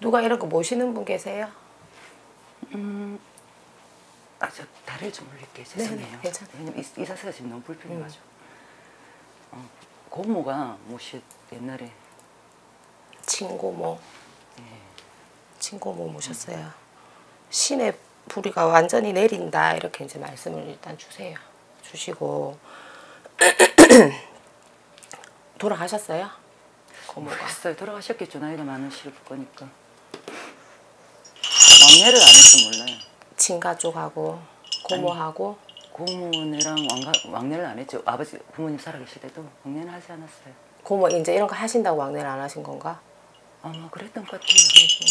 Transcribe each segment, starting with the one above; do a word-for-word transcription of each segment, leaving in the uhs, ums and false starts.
누가 이런 거 모시는 분 계세요? 음, 아, 저 다리를 좀 올릴게. 죄송해요. 괜찮아요. 왜냐면 이, 이 자세가 지금 너무 불편해가지고. 음. 어, 고모가 모시 옛날에 친고모. 예. 친고모 모셨어요. 음. 신의 불이가 완전히 내린다 이렇게 이제 말씀을 일단 주세요. 주시고 돌아가셨어요? 고모가. 모르겠어요. 돌아가셨겠죠. 나이가 많으실 거니까. 왕래를 안 해서 몰라요. 친가족하고 고모하고 아니, 고모네랑 왕가, 왕래를 안 했죠. 아버지 부모님 살아계실 때도 왕래는 하지 않았어요. 고모 이제 이런 거 하신다고 왕래를 안 하신 건가? 아마 그랬던 것 같아요.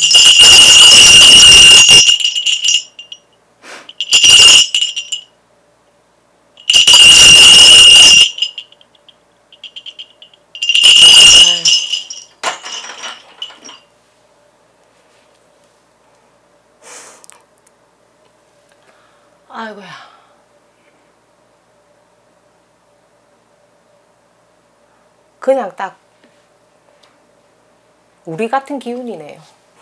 아이고야. 그냥 딱 우리 같은 기운이네요.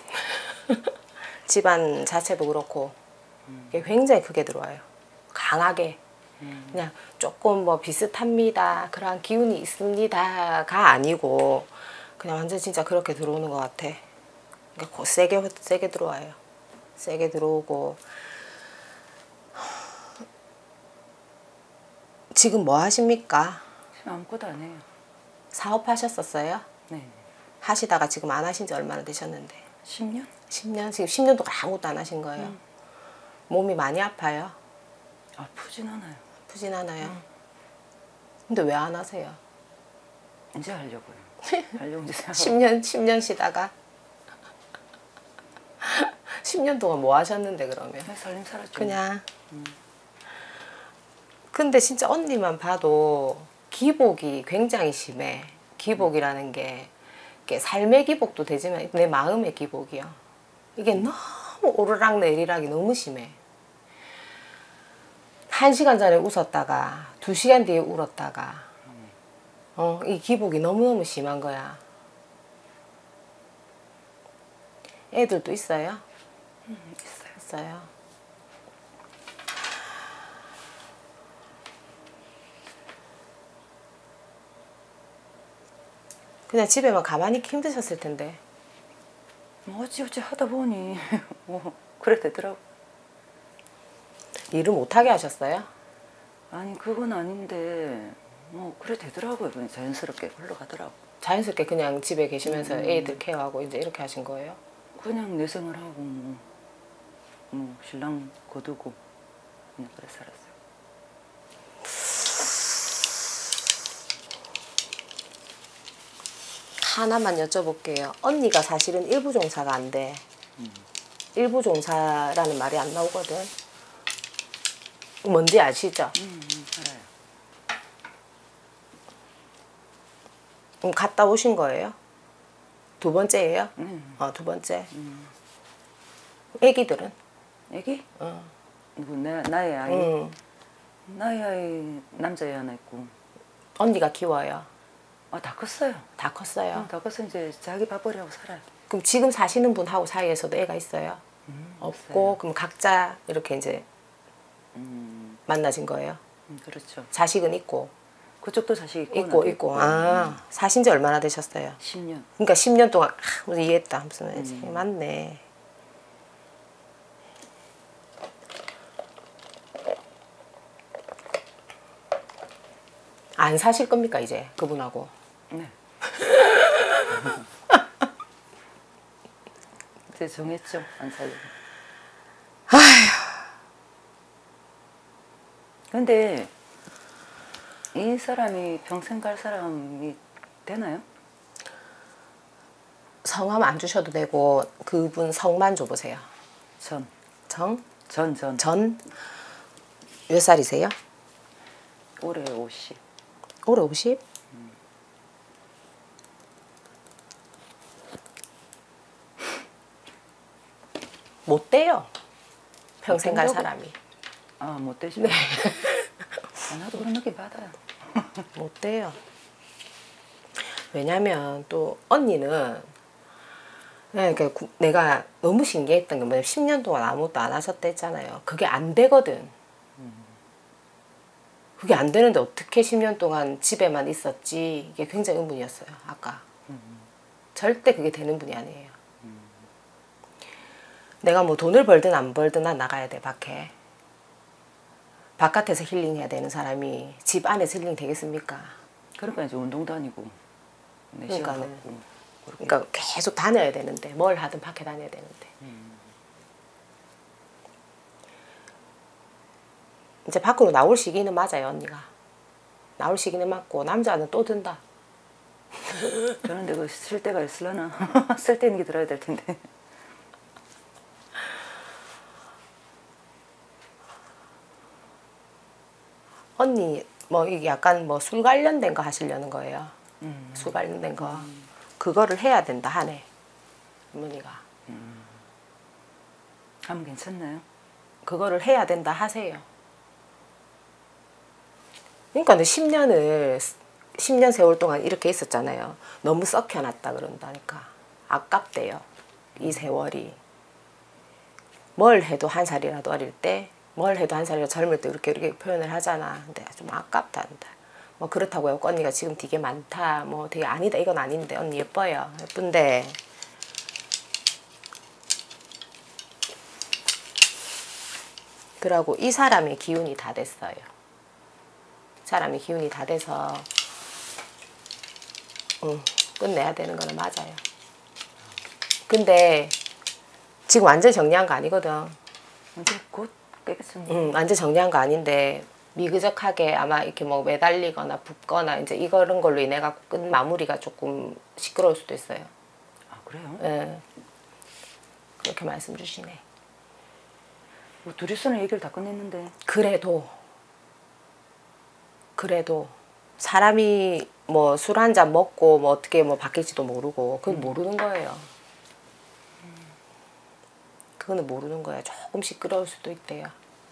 집안 자체도 그렇고 음. 이게 굉장히 크게 들어와요. 강하게. 음. 그냥 조금 뭐 비슷합니다. 그런 기운이 있습니다가 아니고 그냥 완전 진짜 그렇게 들어오는 것 같아. 그러니까 세게 세게 들어와요. 세게 들어오고. 지금 뭐 하십니까? 지금 아무것도 안 해요. 사업하셨었어요? 네. 하시다가 지금 안 하신 지 얼마나 되셨는데? 십 년? 십 년? 지금 십 년 동안 아무것도 안 하신 거예요? 음. 몸이 많이 아파요? 아프진 않아요. 아프진 않아요? 음. 근데 왜 안 하세요? 이제 하려고요. 하려고 이제 생각. 십 년, 십 년 쉬다가? 십 년 동안 뭐 하셨는데 그러면? 그냥 살림 살았죠. 그냥. 음. 근데 진짜 언니만 봐도 기복이 굉장히 심해. 기복이라는 게 이게 삶의 기복도 되지만 내 마음의 기복이요. 이게 너무 오르락 내리락이 너무 심해. 한 시간 전에 웃었다가 두 시간 뒤에 울었다가 어, 이 기복이 너무너무 심한 거야. 애들도 있어요? 음, 있어요. 있어요. 그냥 집에만 가만히 있기 힘드셨을 텐데. 뭐 어찌어찌 하다 보니 뭐 그래 되더라고. 일을 못하게 하셨어요? 아니 그건 아닌데 뭐 그래 되더라고요. 그냥 자연스럽게 흘러가더라고. 자연스럽게 그냥 집에 계시면서 음. 애들 케어하고 이제 이렇게 하신 거예요? 그냥 내 생활하고 뭐, 뭐 신랑 거두고 그냥 그래 살았어요. 하나만 여쭤볼게요. 언니가 사실은 일부 종사가 안 돼. 음. 일부 종사라는 말이 안 나오거든. 뭔지 아시죠? 음, 음, 알아요. 음, 갔다 오신 거예요? 두 번째예요? 음. 어, 두 번째. 음. 애기들은? 애기? 어. 누구 내 나의 아이? 음. 나의 아이 남자애 하나 있고. 언니가 키워요? 아, 다 컸어요. 다 컸어요? 응, 다 커서 이제 자기 밥벌이 하고 살아요. 그럼 지금 사시는 분하고 사이에서도 애가 있어요? 음, 없고 없어요. 그럼 각자 이렇게 이제 음, 만나신 거예요? 음, 그렇죠. 자식은 있고? 그쪽도 자식 있고 있고 나도 있고. 있고. 아, 음. 사신 지 얼마나 되셨어요? 십 년. 그러니까 십 년 동안 아, 무슨 이해했다 하면서 음. 맞네. 안 사실 겁니까 이제 그분하고? 네. 이제 정했죠. 안 살려고. 아휴. 근데 이 사람이 평생 갈 사람이 되나요? 성함 안 주셔도 되고 그분 성만 줘보세요. 전. 정? 전, 전. 전? 몇 살이세요? 올해 오십. 올해 오십? 음. 못 돼요. 평생 갈 된다고? 사람이. 아, 못 되시네. 네. 아, 나도 그런 느낌 받아요. 못 돼요. 왜냐면 또 언니는 네, 그러니까 구- 내가 너무 신기했던 게 뭐냐면 십 년 동안 아무것도 안 하셨다 했잖아요. 그게 안 되거든. 그게 안 되는데 어떻게 십 년 동안 집에만 있었지. 이게 굉장히 의문이었어요. 아까. 절대 그게 되는 분이 아니에요. 내가 뭐 돈을 벌든 안 벌든 난 나가야 돼, 밖에. 바깥에서 힐링해야 되는 사람이 집 안에서 힐링 되겠습니까? 그러니까 이제 운동도 아니고 내 시간 그러니까는. 갖고 그렇게. 그러니까 계속 다녀야 되는데 뭘 하든 밖에 다녀야 되는데 이제 밖으로 나올 시기는 맞아요. 언니가 나올 시기는 맞고 남자는 또 든다. 저는 근데 그 쓸 데가 있으려나? 쓸 데 있는 게 들어야 될 텐데. 언니 뭐 이게 약간 뭐 술 관련된 거 하시려는 거예요. 음. 술 관련된 거 그거를 해야 된다 하네 어머니가. 하면 괜찮나요? 그거를 해야 된다 하세요. 그러니까 십 년을 십 년 세월 동안 이렇게 있었잖아요. 너무 썩혀놨다 그런다니까. 아깝대요. 이 세월이. 뭘 해도 한 살이라도 어릴 때, 뭘 해도 한 살이라도 젊을 때 이렇게 이렇게 표현을 하잖아. 근데 좀 아깝단다. 뭐 그렇다고요. 언니가 지금 되게 많다. 뭐 되게 아니다. 이건 아닌데 언니 예뻐요. 예쁜데 그러고 이 사람의 기운이 다 됐어요. 사람이 기운이 다 돼서 응, 끝내야 되는 거는 맞아요. 근데 지금 완전 정리한 거 아니거든. 이제 곧 깨겠습니다. 응, 완전 정리한 거 아닌데 미그적하게 아마 이렇게 뭐 매달리거나 붓거나 이제 이런 걸로 인해 갖고 끝 마무리가 조금 시끄러울 수도 있어요. 아 그래요? 예. 그렇게 말씀 주시네. 뭐 둘이서는 얘기를 다 끝냈는데. 그래도 그래도 사람이 뭐 술 한 잔 먹고 뭐 어떻게 뭐 바뀔지도 모르고 그건 모르는 거예요. 그거는 모르는 거야. 조금 시끄러울 수도 있대요.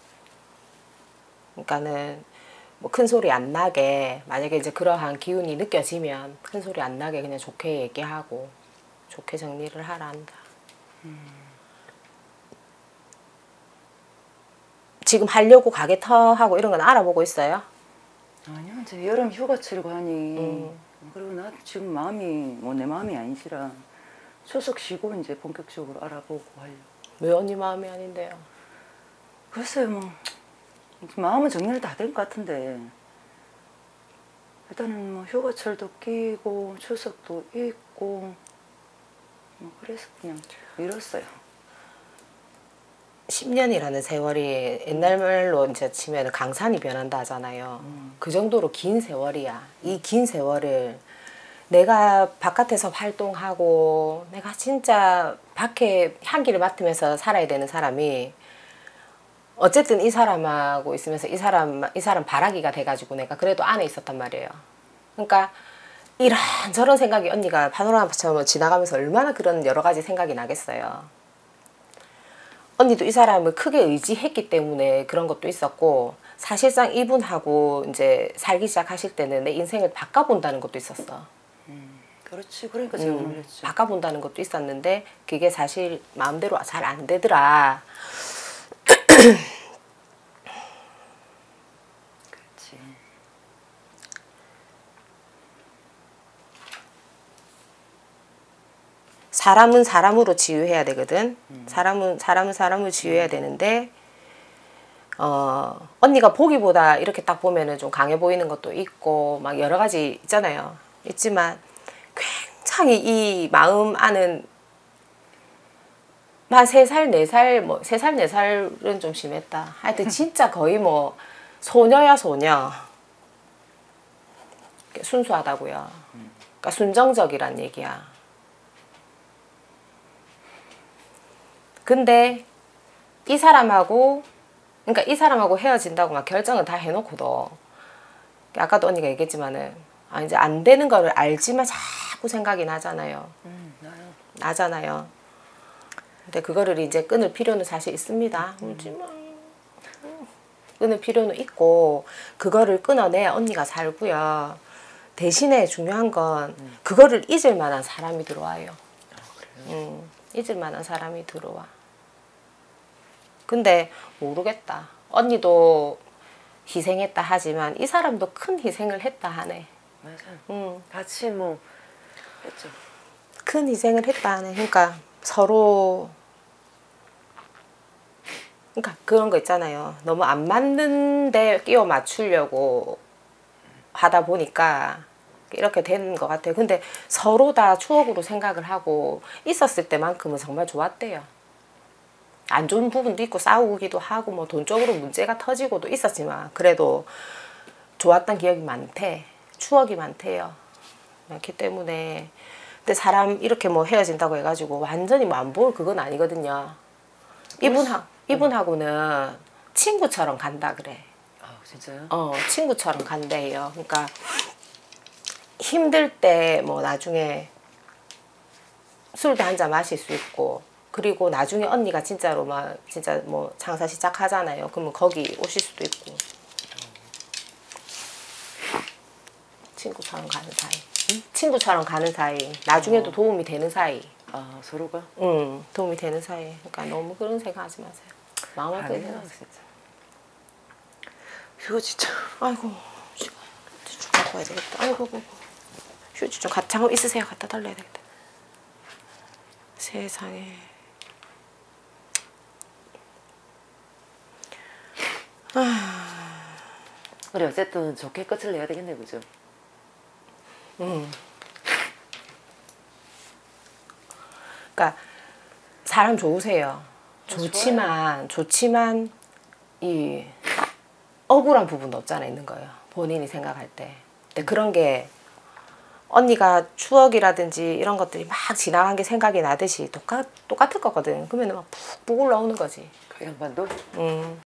그러니까는 뭐 큰 소리 안 나게 만약에 이제 그러한 기운이 느껴지면 큰 소리 안 나게 그냥 좋게 얘기하고 좋게 정리를 하란다. 음. 지금 하려고 가게터 하고 이런 건 알아보고 있어요? 아니요, 이제 여름 휴가철 가니. 음. 그리고 나 지금 마음이 뭐 내 마음이 아니시라 추석 쉬고 이제 본격적으로 알아보고 하려고. 왜 언니 마음이 아닌데요? 글쎄요, 뭐 마음은 정리를 다 된 것 같은데 일단은 뭐 휴가철도 끼고 추석도 있고 뭐 그래서 그냥 미뤘어요. 십 년이라는 세월이 옛날 말로 이제 치면 강산이 변한다 하잖아요. 음. 그 정도로 긴 세월이야. 이 긴 세월을 내가 바깥에서 활동하고 내가 진짜 밖에 향기를 맡으면서 살아야 되는 사람이 어쨌든 이 사람하고 있으면서 이 사람 이 사람 바라기가 돼가지고 내가 그래도 안에 있었단 말이에요. 그러니까 이런저런 생각이 언니가 파노라마처럼 지나가면서 얼마나 그런 여러 가지 생각이 나겠어요. 언니도 이 사람을 크게 의지했기 때문에 그런 것도 있었고 사실상 이분하고 이제 살기 시작하실 때는 내 인생을 바꿔본다는 것도 있었어. 음, 그렇지. 그러니까 제가 음, 놀랬죠. 바꿔본다는 것도 있었는데 그게 사실 마음대로 잘 안 되더라. 그렇지. 사람은 사람으로 치유해야 되거든. 음. 사람은 사람은 사람으로 치유해야 되는데 어 언니가 보기보다 이렇게 딱 보면은 좀 강해 보이는 것도 있고 막 여러 가지 있잖아요. 있지만 굉장히 이 마음 안은 한 세 살, 네 살, 뭐 세 살, 네 살은 좀 심했다. 하여튼 진짜 거의 뭐 소녀야 소녀. 순수하다고요. 그러니까 순정적이란 얘기야. 근데 이 사람하고 그러니까 이 사람하고 헤어진다고 막 결정을 다 해놓고도 아까도 언니가 얘기했지만은 아 이제 안 되는 거를 알지만 자꾸 생각이 나잖아요. 음, 나요. 나잖아요. 근데 그거를 이제 끊을 필요는 사실 있습니다. 울지마. 끊을 필요는 있고 그거를 끊어내야 언니가 살고요. 대신에 중요한 건 그거를 잊을 만한 사람이 들어와요. 아, 그래요? 음. 잊을 만한 사람이 들어와. 근데 모르겠다. 언니도 희생했다 하지만 이 사람도 큰 희생을 했다 하네. 맞아. 응. 같이 뭐 했죠. 큰 희생을 했다 하네. 그러니까 서로 그러니까 그런 거 있잖아요. 너무 안 맞는데 끼워 맞추려고 하다 보니까 이렇게 되는 것 같아요. 근데 서로 다 추억으로 생각을 하고 있었을 때만큼은 정말 좋았대요. 안 좋은 부분도 있고 싸우기도 하고 뭐 돈적으로 문제가 터지고도 있었지만 그래도 좋았던 기억이 많대. 추억이 많대요. 많기 때문에 근데 사람 이렇게 뭐 헤어진다고 해가지고 완전히 뭐 안 볼 그건 아니거든요. 이분하, 이분하고는 친구처럼 간다 그래. 아 진짜요? 어, 친구처럼 간대요. 그러니까 힘들 때 뭐 나중에 술도 한잔 마실 수 있고 그리고 나중에 언니가 진짜로 막 진짜 뭐 장사 시작하잖아요. 그러면 거기 오실 수도 있고 친구처럼 가는 사이. 응? 친구처럼 가는 사이. 나중에도 어. 도움이 되는 사이. 아 서로가? 응, 도움이 되는 사이. 그러니까 너무 그런 생각하지 마세요. 마음 아프게 아니에요 생각하세요. 진짜. 이거 진짜. 아이고, 휴지 좀 갖고 와야 되겠다. 아이고, 아이고. 휴지 좀 갖, 잠깐 있으세요. 갖다 달라야 되겠다. 세상에. 우리 어쨌든 좋게 끝을 내야 되겠네 그죠? 응. 그러니까 사람 좋으세요. 좋지만 좋지만 이 억울한 부분도 없잖아 있는 거예요. 본인이 생각할 때. 근데 그런 게 언니가 추억이라든지 이런 것들이 막 지나간 게 생각이 나듯이 똑같, 똑같을 거거든. 그러면 막 푹푹 올라오는 거지. 그 양반도? 음.